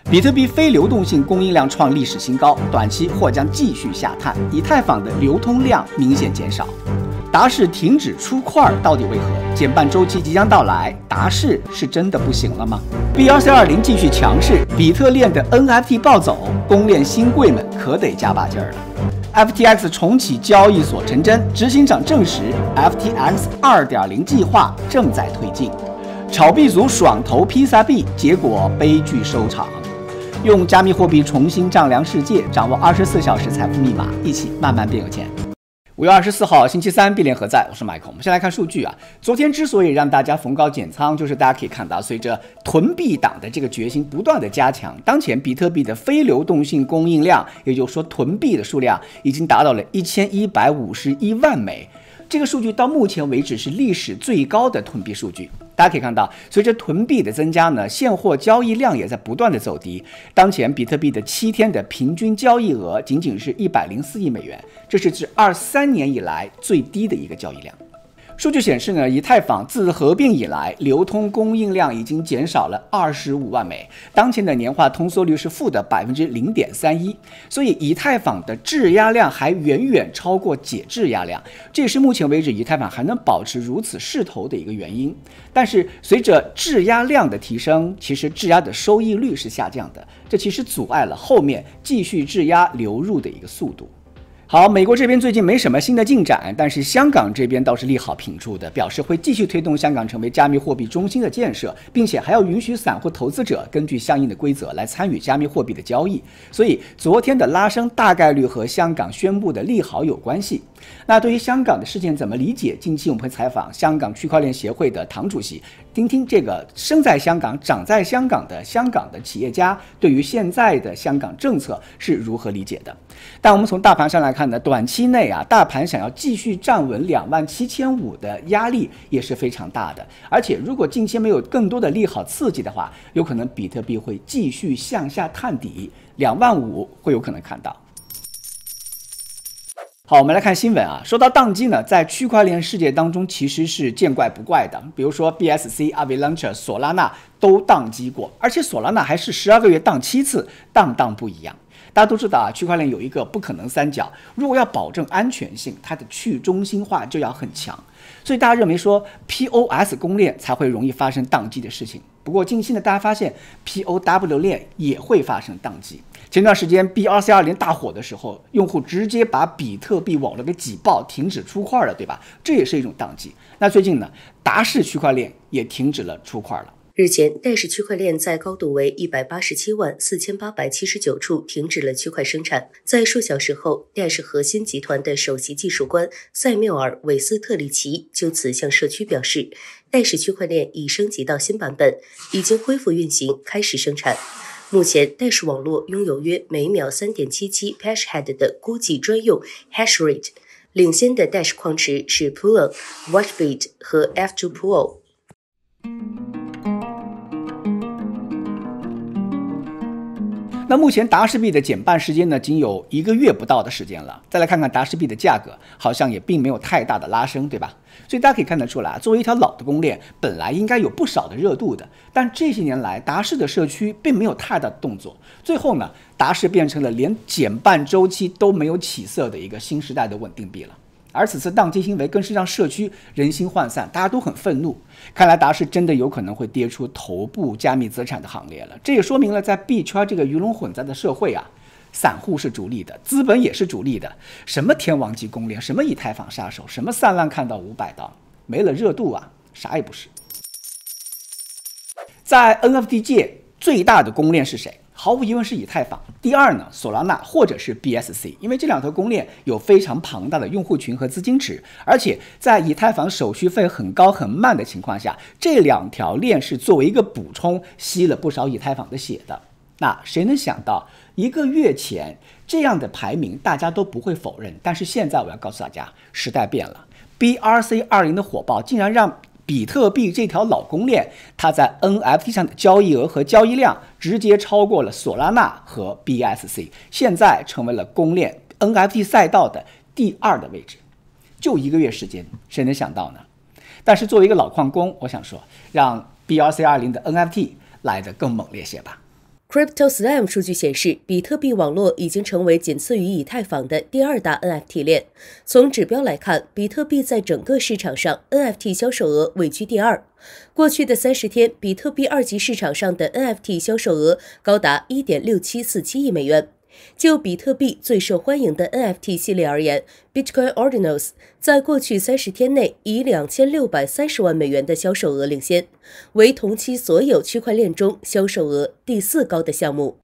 比特币非流动性供应量创历史新高，短期或将继续下探。以太坊的流通量明显减少。达氏停止出块到底为何？减半周期即将到来，达氏是真的不行了吗 ？BRC20继续强势，比特链的 NFT 暴走，公链新贵们可得加把劲儿了。FTX 重启交易所成真，执行长证实 FTX 2.0计划正在推进。炒币族爽投披萨币，结果悲剧收场。用加密货币重新丈量世界，掌握24小时财富密码，一起慢慢变有钱。5月24号，星期三，币链何在？我是 Michael。我们先来看数据啊。昨天之所以让大家逢高减仓，就是大家可以看到，随着囤币党的这个决心不断的加强，当前比特币的非流动性供应量，也就是说囤币的数量，已经达到了1151万枚。这个数据到目前为止是历史最高的囤币数据。大家可以看到，随着囤币的增加呢，现货交易量也在不断的走低。当前比特币的7天的平均交易额仅仅是104亿美元，这是自23年以来最低的一个交易量。数据显示呢，以太坊自合并以来，流通供应量已经减少了25万枚，当前的年化通缩率是负的0.31%，所以以太坊的质押量还远远超过解质押量，这也是目前为止以太坊还能保持如此势头的一个原因。但是随着质押量的提升，其实质押的收益率是下降的，这其实阻碍了后面继续质押流入的一个速度。好，美国这边最近没什么新的进展，但是香港这边倒是利好频出的，表示会继续推动香港成为加密货币中心的建设，并且还要允许散户投资者根据相应的规则来参与加密货币的交易。所以昨天的拉升大概率和香港宣布的利好有关系。那对于香港的事件怎么理解？近期我们会采访香港区块链协会的唐主席，听听这个生在香港、长在香港的企业家对于现在的香港政策是如何理解的。但我们从大盘上来看呢，短期内啊，大盘想要继续站稳27500的压力也是非常大的。而且如果近期没有更多的利好刺激的话，有可能比特币会继续向下探底，25000会有可能看到。好，我们来看新闻啊。说到宕机呢，在区块链世界当中其实是见怪不怪的。比如说 BSC、Avalanche、索拉纳都宕机过，而且索拉纳还是12个月宕7次，档不一样。大家都知道啊，区块链有一个不可能三角，如果要保证安全性，它的去中心化就要很强。所以大家认为说 POS 公链才会容易发生宕机的事情。不过近期呢，大家发现 POW 链也会发生宕机。前段时间 BRC20大火的时候，用户直接把比特币网络给挤爆，停止出块了，对吧？这也是一种宕机。那最近呢，达氏区块链也停止了出块了。 日前，戴氏区块链在高度为1874879处停止了区块生产。在数小时后，戴氏核心集团的首席技术官塞缪尔·韦斯特里奇就此向社区表示，戴氏区块链已升级到新版本，已经恢复运行，开始生产。目前，戴氏网络拥有约每秒3.77 Hashhead 的估计专用 Hash Rate， 领先的戴氏矿池是 Pool、Watchbit 和 F2Pool。 那目前达氏币的减半时间呢，仅有1个月不到的时间了。再来看看达氏币的价格，好像也并没有太大的拉升，对吧？所以大家可以看得出来，作为一条老的公链，本来应该有不少的热度的，但这些年来达氏的社区并没有太大的动作。最后呢，达氏变成了连减半周期都没有起色的一个新时代的稳定币了。而此次宕机行为更是让社区人心涣散，大家都很愤怒。看来达氏真的有可能会跌出头部加密资产的行列了。这也说明了在币圈这个鱼龙混杂的社会啊，散户是主力的，资本也是主力的。什么天王级公链，什么以太坊杀手，什么散乱看到500刀，没了热度啊，啥也不是。在 NFT 界最大的公链是谁？毫无疑问是以太坊。第二呢，索拉纳或者是 BSC， 因为这两条公链有非常庞大的用户群和资金池，而且在以太坊手续费很高很慢的情况下，这两条链是作为一个补充吸了不少以太坊的血的。那谁能想到1个月前这样的排名大家都不会否认，但是现在我要告诉大家，时代变了。BRC20的火爆竟然让比特币这条老公链，它在 NFT 上的交易额和交易量直接超过了索拉纳和 BSC， 现在成为了公链 NFT 赛道的第2的位置。就1个月时间，谁能想到呢？但是作为一个老矿工，我想说，让 BRC20的 NFT 来得更猛烈些吧。 CryptoSlam 数据显示，比特币网络已经成为仅次于以太坊的第二大 NFT 链。从指标来看，比特币在整个市场上 NFT 销售额位居第二。过去的30天，比特币二级市场上的 NFT 销售额高达 1.6747 亿美元。就比特币最受欢迎的 NFT 系列而言 ，Bitcoin Ordinals 在过去30天内以2630万美元的销售额领先，为同期所有区块链中销售额第4高的项目。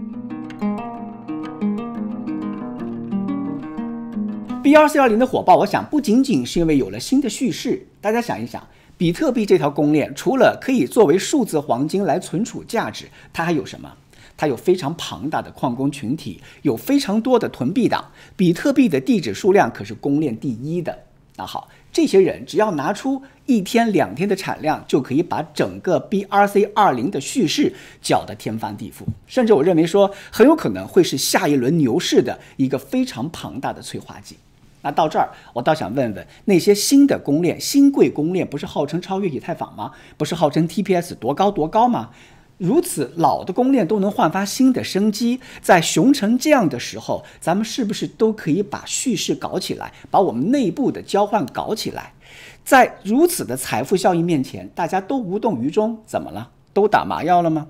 BRC-20的火爆，我想不仅仅是因为有了新的叙事。大家想一想，比特币这条公链除了可以作为数字黄金来存储价值，它还有什么？它有非常庞大的矿工群体，有非常多的囤币党，比特币的地址数量可是公链第1的。那好，这些人只要拿出1天2天的产量，就可以把整个 BRC-20的叙事搅得天翻地覆，甚至我认为说很有可能会是下一轮牛市的一个非常庞大的催化剂。那到这儿，我倒想问问那些新的公链、新贵公链，不是号称超越以太坊吗？不是号称 TPS 多高吗？如此老的公链都能焕发新的生机，在熊成这样的时候，咱们是不是都可以把叙事搞起来，把我们内部的交换搞起来？在如此的财富效应面前，大家都无动于衷，怎么了？都打麻药了吗？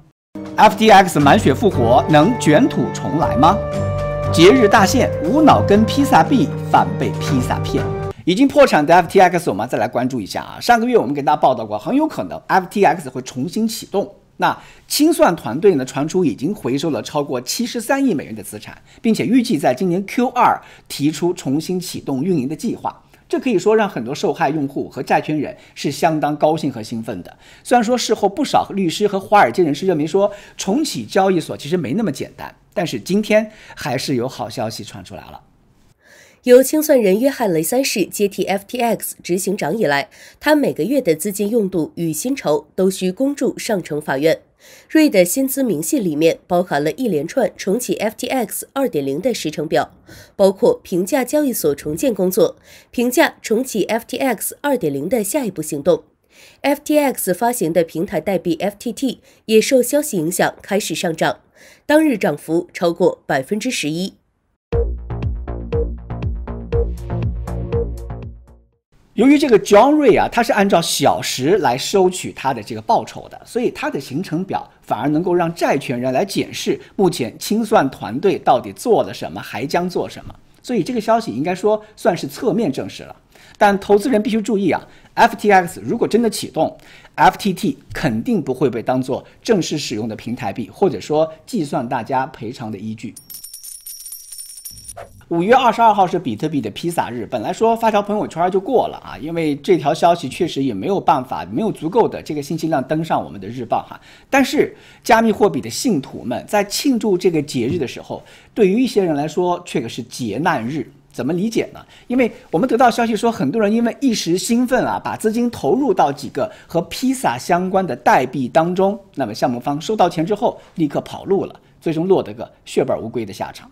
FTX 满血复活，能卷土重来吗？节日大限，无脑跟披萨币，反被披萨骗。已经破产的 FTX 我们再来关注一下啊。上个月我们给大家报道过，很有可能 FTX 会重新启动。那清算团队呢传出已经回收了超过73亿美元的资产，并且预计在今年 Q2 提出重新启动运营的计划。这可以说让很多受害用户和债权人是相当高兴和兴奋的。虽然说事后不少律师和华尔街人士认为说重启交易所其实没那么简单，但是今天还是有好消息传出来了。 由清算人约翰·雷三世接替 FTX 执行长以来，他每个月的资金用度与薪酬都需公注上呈法院。瑞的薪资明细里面包含了一连串重启 FTX 2.0 的时程表，包括评价交易所重建工作，评价重启 FTX 2.0 的下一步行动。FTX 发行的平台代币 FTT 也受消息影响开始上涨，当日涨幅超过 11%。 由于这个 John Ray 啊，他是按照小时来收取他的这个报酬的，所以他的行程表反而能够让债权人来检视目前清算团队到底做了什么，还将做什么。所以这个消息应该说算是侧面证实了。但投资人必须注意啊 ，FTX 如果真的启动 ，FTT 肯定不会被当作正式使用的平台币，或者说计算大家赔偿的依据。5月22号是比特币的披萨日，本来说发条朋友圈就过了啊，因为这条消息确实也没有办法，没有足够的这个信息量登上我们的日报哈。但是加密货币的信徒们在庆祝这个节日的时候，对于一些人来说却是劫难日。怎么理解呢？因为我们得到消息说，很多人因为一时兴奋啊，把资金投入到几个和披萨相关的代币当中，那么项目方收到钱之后立刻跑路了，最终落得个血本无归的下场。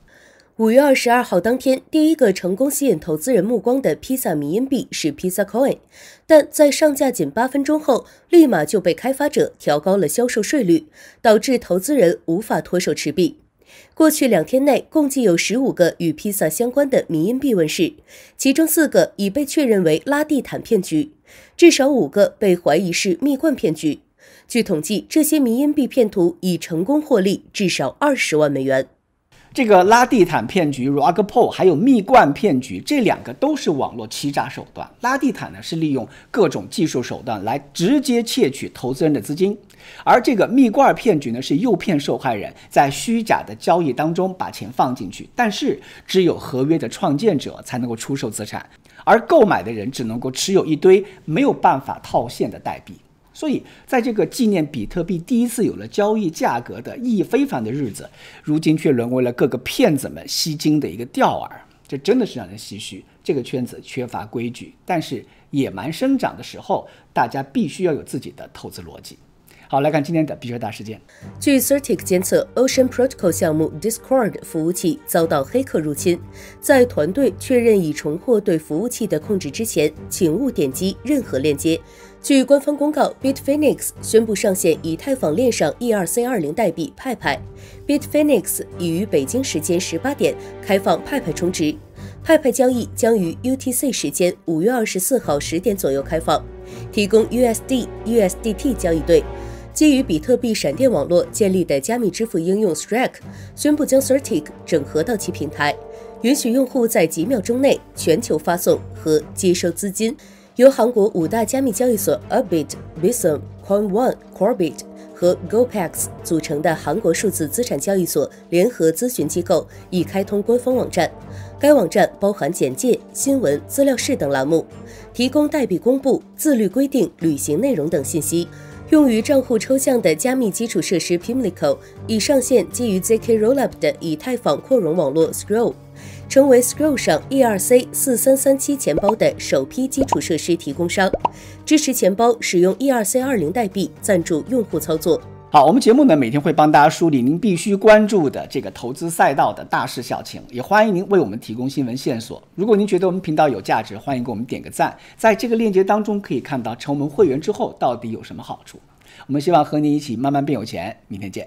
5月22号当天，第一个成功吸引投资人目光的披萨迷因币是 Pizza Coin， 但在上架仅8分钟后，立马就被开发者调高了销售税率，导致投资人无法脱手持币。过去2天内，共计有15个与披萨相关的迷因币问世，其中4个已被确认为拉地毯骗局，至少5个被怀疑是蜜罐骗局。据统计，这些迷因币骗徒已成功获利至少20万美元。 这个拉地毯骗局 rug pull 还有蜜罐骗局，这2个都是网络欺诈手段。拉地毯呢是利用各种技术手段来直接窃取投资人的资金，而这个蜜罐骗局呢是诱骗受害人在虚假的交易当中把钱放进去，但是只有合约的创建者才能够出售资产，而购买的人只能够持有一堆没有办法套现的代币。所以在这个纪念比特币第一次有了交易价格的意义非凡的日子，如今却沦为了各个骗子们吸金的一个钓饵，这真的是让人唏嘘。这个圈子缺乏规矩，但是野蛮生长的时候，大家必须要有自己的投资逻辑。好，来看今天的币圈大事件。 据 Certic 监测 ，Ocean Protocol 项目 Discord 服务器遭到黑客入侵，在团队确认已重获对服务器的控制之前，请勿点击任何链接。 据官方公告 ，Bitfinex 宣布上线以太坊链上 ERC20代币派派。Bitfinex 已于北京时间18点开放派派充值，派派交易将于 UTC 时间5月24号10点左右开放，提供 USD、USDT 交易对。基于比特币闪电网络建立的加密支付应用 Strike 宣布将 Certic 整合到其平台，允许用户在几秒钟内全球发送和接收资金。由韩国5大加密交易所 Upbit、Bitsum、Coin1、Corebit 和 GoPax 组成的韩国数字资产交易所联合咨询机构已开通官方网站。该网站包含简介、新闻、资料室等栏目，提供代币公布、自律规定、履行内容等信息。用于账户抽象的加密基础设施 Pimlico 已上线基于 ZK Rollup 的以太坊扩容网络 Scroll， 成为 Scroll 上 ERC4337 钱包的首批基础设施提供商，支持钱包使用 ERC20代币赞助用户操作。 好，我们节目呢每天会帮大家梳理您必须关注的这个投资赛道的大事小情，也欢迎您为我们提供新闻线索。如果您觉得我们频道有价值，欢迎给我们点个赞。在这个链接当中可以看到成为我们会员之后到底有什么好处。我们希望和您一起慢慢变有钱，明天见。